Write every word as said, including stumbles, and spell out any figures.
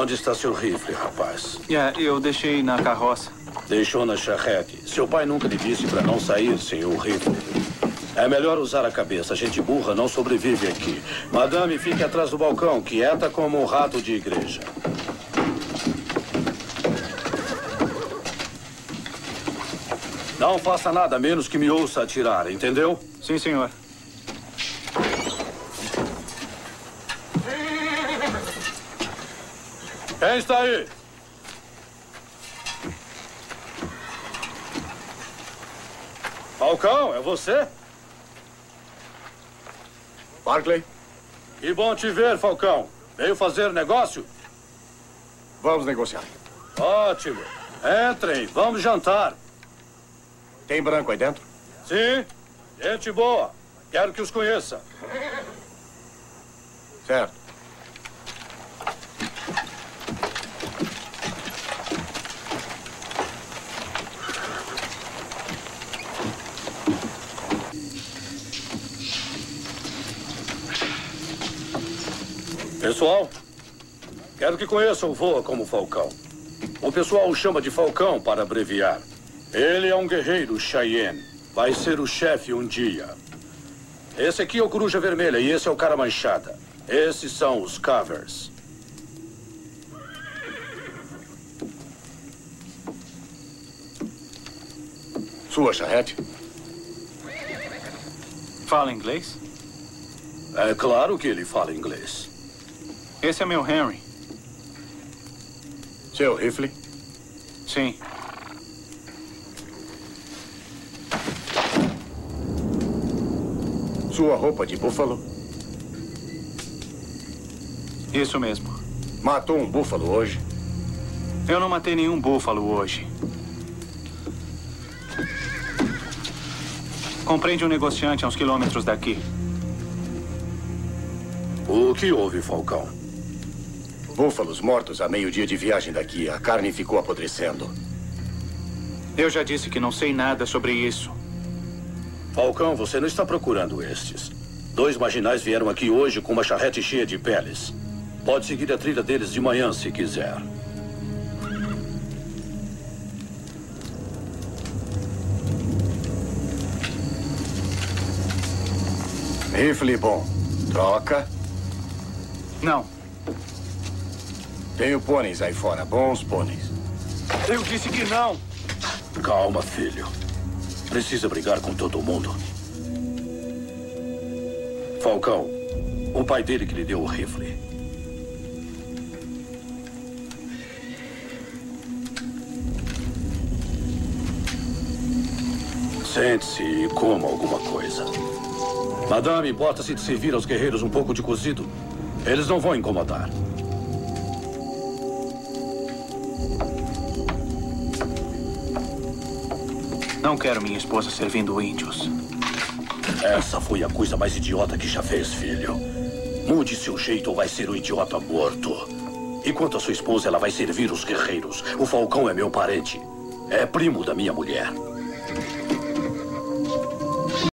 Onde está seu rifle, rapaz? É, eu deixei na carroça. Deixou na charrete. Seu pai nunca lhe disse para não sair sem o rifle. É melhor usar a cabeça. Gente burra não sobrevive aqui. Madame, fique atrás do balcão, quieta como um rato de igreja. Não faça nada menos que me ouça atirar, entendeu? Sim, senhor. Quem está aí? Falcão, é você? Barclay? Que bom te ver, Falcão. Veio fazer negócio? Vamos negociar. Ótimo. Entrem, vamos jantar. Tem branco aí dentro? Sim, gente boa. Quero que os conheça. Certo. Pessoal, quero que conheçam o Voa como Falcão. O pessoal o chama de Falcão para abreviar. Ele é um guerreiro Cheyenne. Vai ser o chefe um dia. Esse aqui é o Coruja Vermelha e esse é o Cara Manchada. Esses são os Cavers. Sua charrete? Fala inglês? É claro que ele fala inglês. Esse é meu Henry. Seu rifle? Sim. Sua roupa de búfalo? Isso mesmo. Matou um búfalo hoje? Eu não matei nenhum búfalo hoje. Comprei de um negociante a uns quilômetros daqui. O que houve, Falcão? Búfalos mortos a meio-dia de viagem daqui. A carne ficou apodrecendo. Eu já disse que não sei nada sobre isso. Falcão, você não está procurando estes. Dois marginais vieram aqui hoje com uma charrete cheia de peles. Pode seguir a trilha deles de manhã, se quiser. Rifle bom. Troca? Não. Tenho pôneis aí fora. Bons pôneis. Eu disse que não. Calma, filho. Precisa brigar com todo mundo. Falcão, o pai dele que lhe deu o rifle. Sente-se e coma alguma coisa. Madame, importa-se de servir aos guerreiros um pouco de cozido. Eles não vão incomodar. Não quero minha esposa servindo índios. Essa foi a coisa mais idiota que já fez, filho. Mude seu jeito ou vai ser um idiota morto. E quanto à sua esposa, ela vai servir os guerreiros. O Falcão é meu parente. É primo da minha mulher.